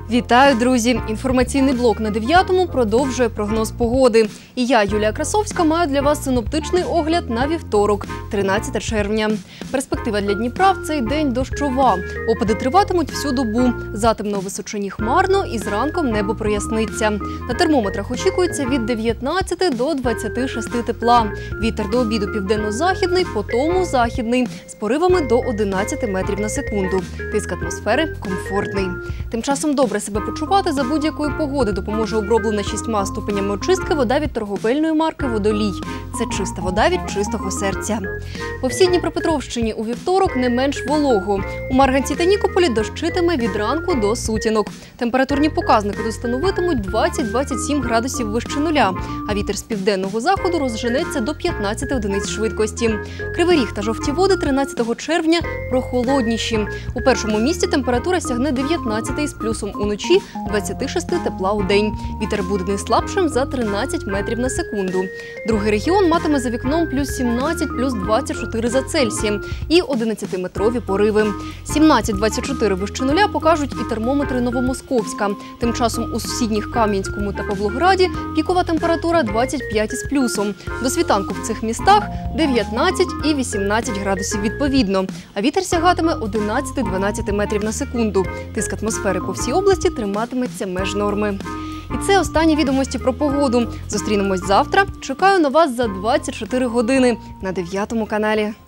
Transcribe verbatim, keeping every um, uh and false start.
Вітаю, друзі! Інформаційний блок на дев'ятому продовжує прогноз погоди. І я, Юлія Красовська, маю для вас синоптичний огляд на вівторок, тринадцяте червня. Перспектива для Дніпра в цей день дощова. Опади триватимуть всю добу. Затемно, височині хмарно і зранком небо проясниться. На термометрах очікується від дев'ятнадцяти до двадцяти шести тепла. Вітер до обіду південно-західний, потому західний, з поривами до одинадцяти метрів на секунду. Тиск атмосфери комфортний. Тим часом добре себе почувати за будь-якої погоди допоможе оброблена шістьма ступенями очистки вода від торговельної марки «Водолій». Це чиста вода від чистого серця. По всій Дніпропетровщині у вівторок не менш волого. У Марганці та Нікополі дощитиме від ранку до сутінок. Температурні показники тут становитимуть двадцять - двадцять сім градусів вище нуля, а вітер з південного заходу розженеться до п'ятнадцяти одиниць швидкості. Кривий Ріг та Жовті Води тринадцятого червня прохолодніші. У першому місці температура сягне дев'ятнадцяти з плюсом уночі, двадцяти шести тепла у день. Вітер буде не слабшим за тринадцять метрів на секунду. Другий регіон матиме за вікном плюс сімнадцять, плюс двадцять чотири за Цельсієм і одинадцятиметрові пориви. сімнадцять - двадцять чотири вище нуля покажуть і термометри Новомосковська. Тим часом у сусідніх Кам'янському та Павлограді пікова температура двадцять п'ять із плюсом. До світанку в цих містах дев'ятнадцять і вісімнадцять градусів відповідно. А вітер сягатиме одинадцяти - дванадцяти метрів на секунду. Тиск атмосфери по всій області триматиметься меж норми. І це останні відомості про погоду. Зустрінемось завтра. Чекаю на вас за двадцять чотири години на дев'ятому каналі.